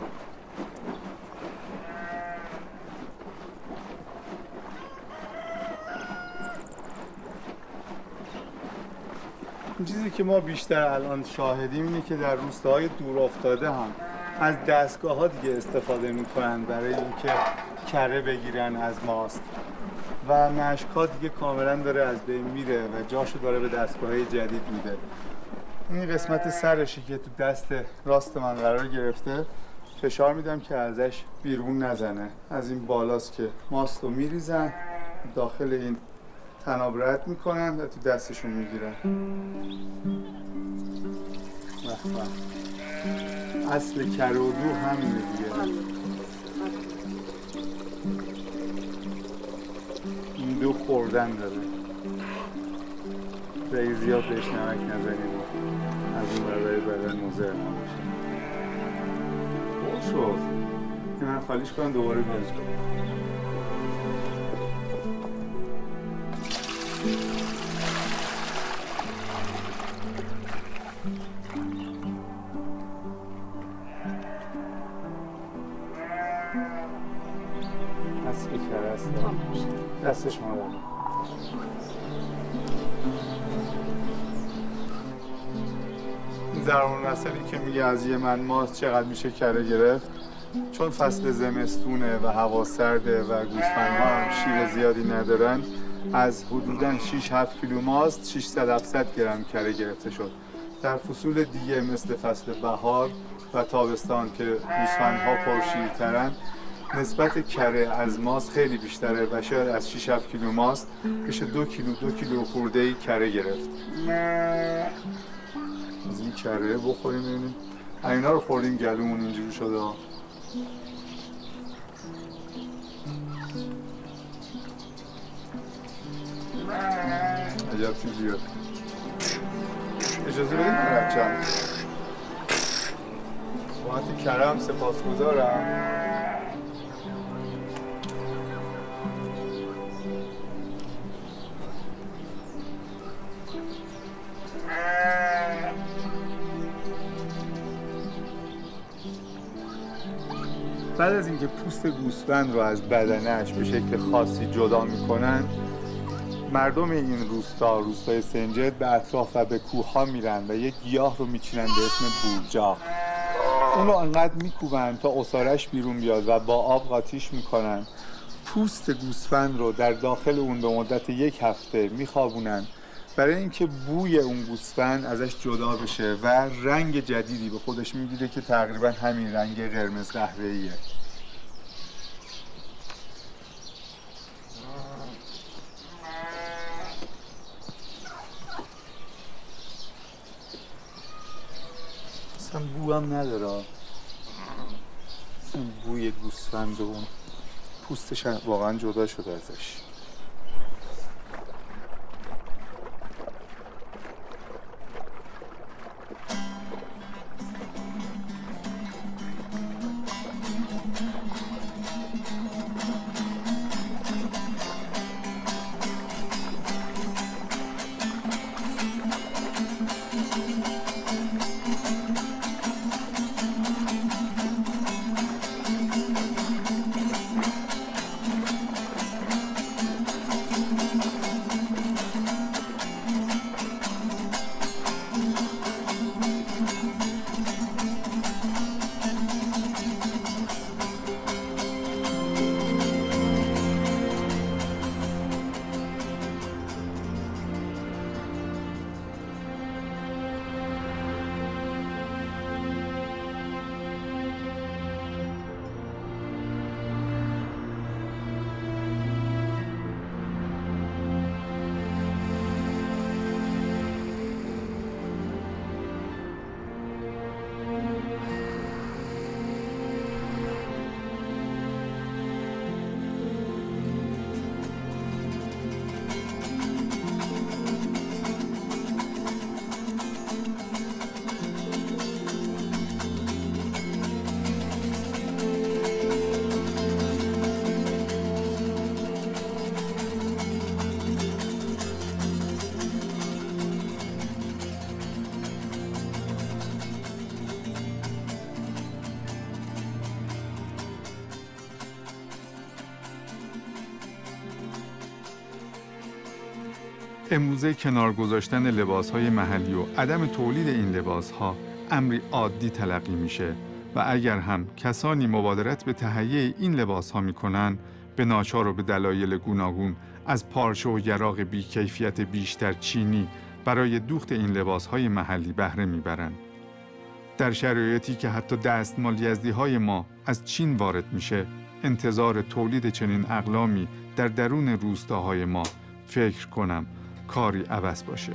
این چیزی که ما بیشتر الان شاهدیم اینه که در روستاهای دور افتاده هم از دستگاه ها دیگه استفاده میکنن برای اینکه کره بگیرن از ماست و مشک ها دیگه کاملا داره از بین میره و جاشو داره به دستگاه های جدید میده. این قسمت سرشی که تو دست راست من قرار گرفته فشار میدم که ازش بیرون نزنه. از این بالاست که ماست رو میریزن داخل این تناب رد میکنن و تو دستشون میگیرن. اصل کره و دو همینه دیگه. این دو خوردن داره. رای زیاد بهش نمک نزنیم از اون برای بدن مضر نمیشه. خوب شد. این من خالیش کنم دوباره بیاز کنم. اصل کره است. دستش مادر. ضربان مسئله که میگه از یه من ماست چقدر میشه کره گرفت، چون فصل زمستونه و هوا سرده و گوسفندها هم شیر زیادی ندارن، از حدوداً شش هفت کیلو ماست ششصد هفتصد گرم کره گرفته شد. در فصول دیگه مثل فصل بهار و تابستان که گوسفندها پرشیرترن نسبت کره از ماست خیلی بیشتره و شاید از شش هفت کیلو ماست بشه دو کیلو دو کیلو خورده ای کره گرفت. از این کره بخوریم ببینیم. اینا رو خوردیم گلومون اینجوری شده. عجب چیزیه. اجازه بدیم من رچم. باید کره هم سپاس گذارم. بعد از اینکه پوست گوسفند رو از بدنش به شکل خاصی جدا میکنن، مردم این روستا، روستای سنجد، به اطراف و به کوه‌ها میرن و یک گیاه رو میچینن به اسم بورجا. اون رو انقدر میکوبن تا عصارش بیرون بیاد و با آب قاطیش میکنن. پوست گوسفند رو در داخل اون به مدت یک هفته میخوابونن برای اینکه بوی اون گوسفند ازش جدا بشه و رنگ جدیدی به خودش میگیره که تقریبا همین رنگ قرمز قهوه‌ایه. اصلا بو هم نداره، اصلا بوی گوسفند و اون پوستش واقعا جدا شده ازش. امروزه کنار گذاشتن لباس‌های محلی و عدم تولید این لباس‌ها امری عادی تلقی میشه و اگر هم کسانی مبادرت به تهیه این لباس‌ها میکنن، به ناچار و به دلایل گوناگون از پارچه و یراق بی‌کیفیت بیشتر چینی برای دوخت این لباس‌های محلی بهره میبرن. در شرایطی که حتی دستمال یزدی‌های ما از چین وارد میشه، انتظار تولید چنین اقلامی در درون روستاهای ما فکر کنم کاری عوض باشه.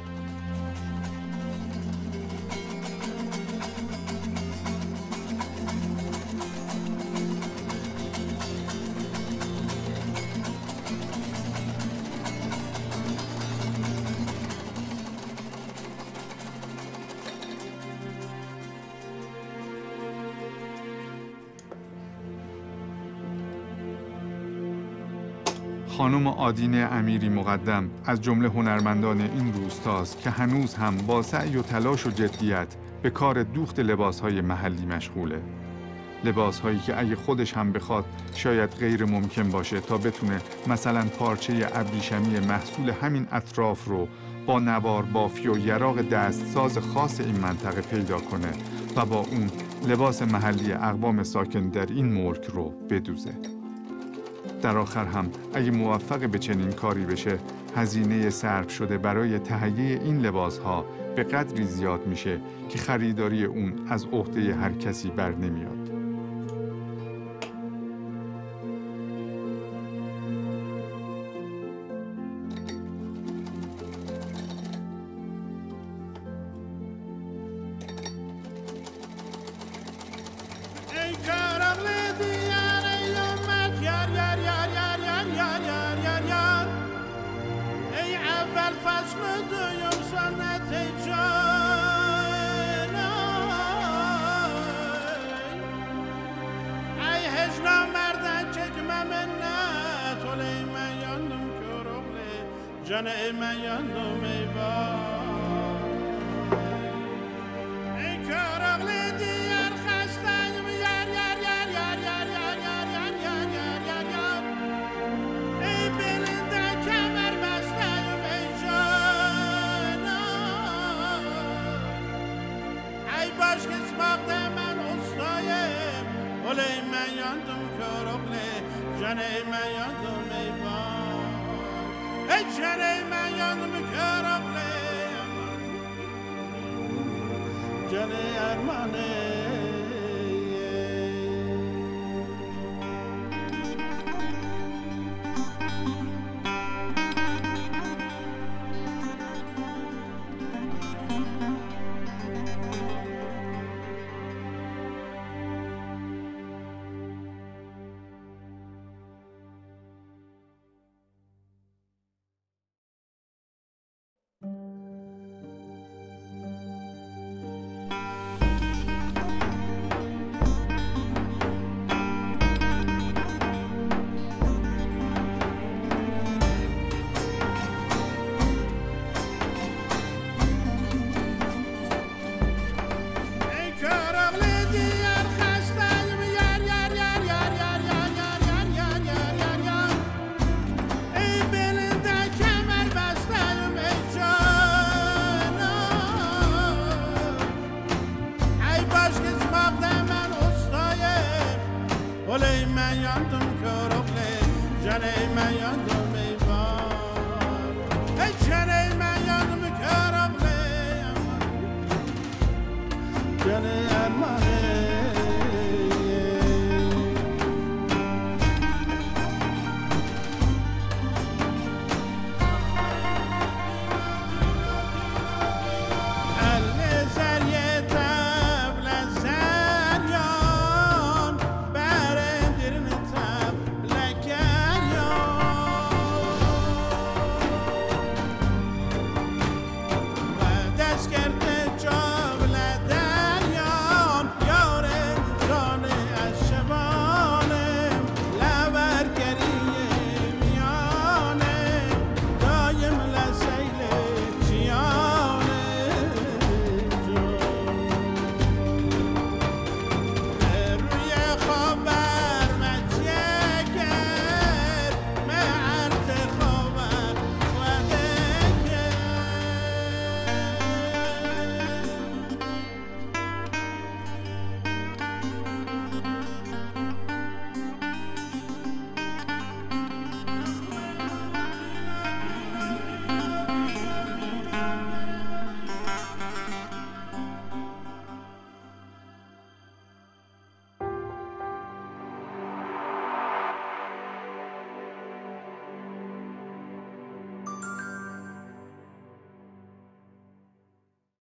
خانم آدینه امیری مقدم از جمله هنرمندان این روستاست که هنوز هم با سعی و تلاش و جدیت به کار دوخت لباسهای محلی مشغوله. لباسهایی که اگه خودش هم بخواد شاید غیر ممکن باشه تا بتونه مثلا پارچه ابریشمی محصول همین اطراف رو با نوار بافی و یراق دستساز خاص این منطقه پیدا کنه و با اون لباس محلی اقوام ساکن در این ملک رو بدوزه. در آخر هم اگه موفق به چنین کاری بشه، هزینه صرف شده برای تهیه این لباسها به قدری زیاد میشه که خریداری اون از عهده هر کسی بر نمیاد. جان من یاندم ای وای ای کارغل دیار خستم یار یار یار یار یار یار یار یار یار یار یار یار ای بلنده کمر بست قسمت من استایم ولی من یاندم کربله جنه من یاندم ایوان ای جنه من یاندم کربله جنه ارمانه Jenny and my